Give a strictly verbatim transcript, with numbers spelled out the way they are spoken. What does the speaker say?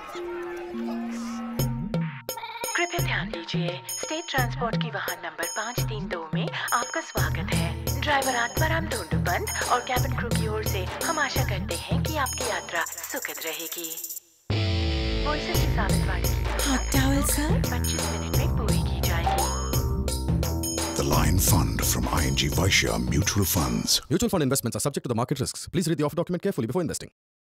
कृपया ध्यान दीजिए, स्टेट ट्रांसपोर्ट की वाहन नंबर पाँच तीन दो में आपका स्वागत है। ड्राइवर आत्माराम धोंडुपंत और कैबिन क्रू की ओर से हम आशा करते हैं कि आपकी यात्रा सुखद रहेगी। वॉइसेस की साबितवाड़ी हॉट टॉवल सर पच्चीस मिनट में पूरी की जाएगी। The Lion Fund from I N G Vaishya Mutual Funds. Mutual fund investments are subject to the market risks. Please read the offer document carefully before investing.